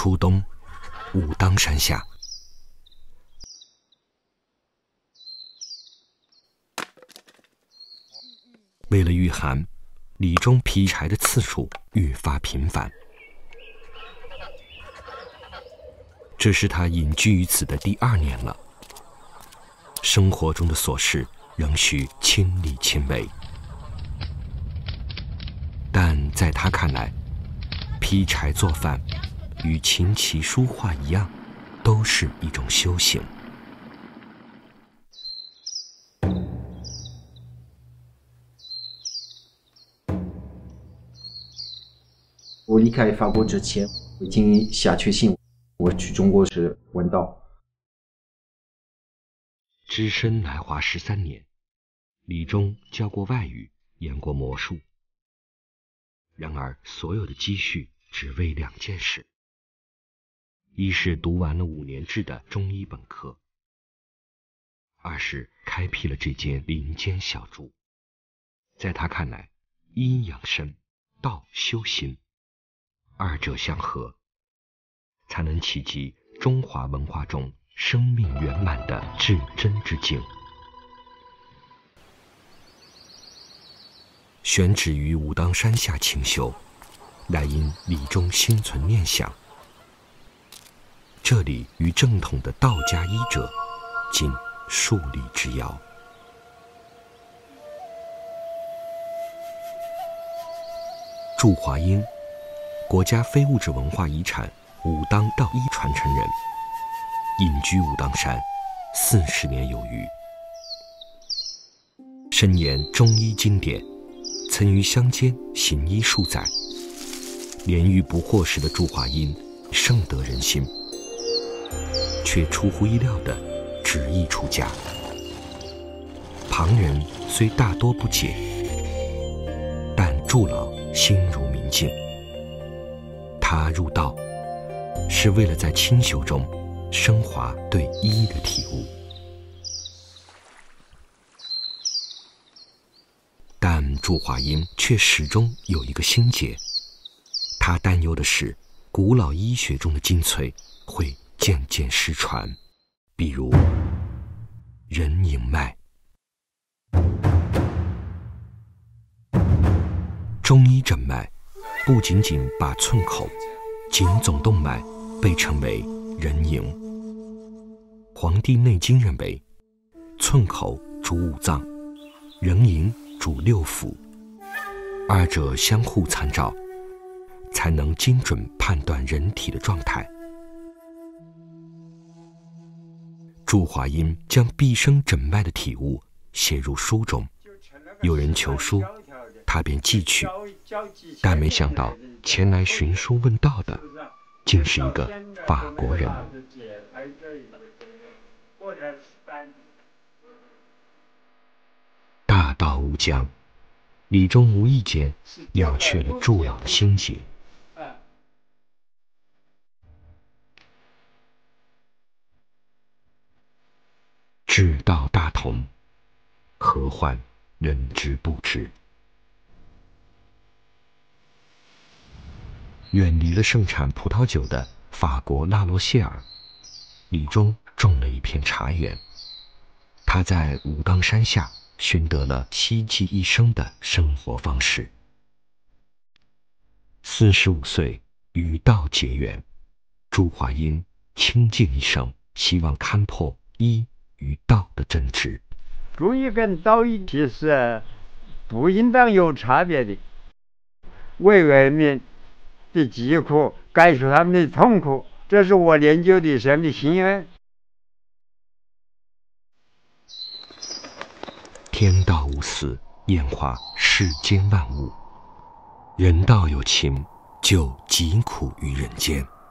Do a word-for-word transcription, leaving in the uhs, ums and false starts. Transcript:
初冬，武当山下，为了御寒，李忠劈柴的次数愈发频繁。这是他隐居于此的第二年了。生活中的琐事仍需亲力亲为，但在他看来，劈柴做饭与琴棋书画一样，都是一种修行。 我离开法国之前，我已经下决心，我去中国是问道。 只身来华十三年，李忠教过外语，演过魔术。然而，所有的积蓄只为两件事：一是读完了五年制的中医本科，二是开辟了这间林间小筑。在他看来，医养生，道修心，二者相合，才能企及中华文化中生命圆满的至真之境。选址于武当山下清修，乃因李忠心存念想。这里与正统的道家医者仅数里之遥。祝华英，国家非物质文化遗产武当道医传承人，隐居武当山四十年有余，深研中医经典，曾于乡间行医数载。年逾不惑时的祝华英深得人心，却出乎意料地执意出家。旁人虽大多不解，但祝老心如明镜。他入道是为了在清修中升华对医的体悟，但祝华英却始终有一个心结，他担忧的是古老医学中的精粹会渐渐失传，比如人迎脉。中医诊脉不仅仅把寸口、颈总动脉被称为人迎。《黄帝内经》认为，寸口主五脏，人迎主六腑，二者相互参照，才能精准判断人体的状态。祝华英将毕生诊脉的体悟写入书中，有人求书，他便寄去，但没想到前来寻书问道的竟是一个法国人。大道无疆，李忠无意间了却了祝老的心结。志道大同，何患人之不知？远离了盛产葡萄酒的法国拉罗谢尔，李忠种了一片茶园。他在武当山下寻得了希冀一生的生活方式。四十五岁与道结缘，祝华英倾尽一生，希望看破医与道的真执。 中医跟道医其实不应当有差别的，为人民的疾苦，感受他们的痛苦，这是我研究的生的心愿。 天道无私，演化世间万物，人道有情，就疾苦于人间。